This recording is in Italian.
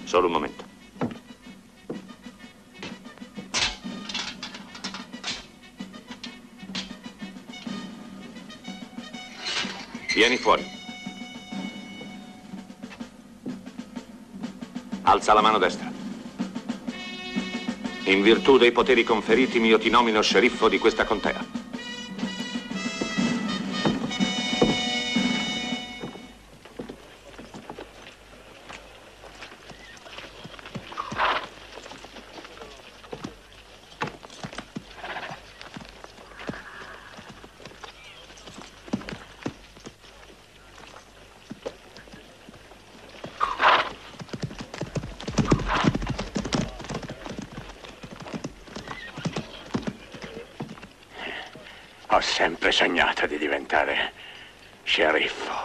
Solo un momento. Vieni fuori. Alza la mano destra. In virtù dei poteri conferitimi, io ti nomino sceriffo di questa contea. Ho sempre sognato di diventare sceriffo.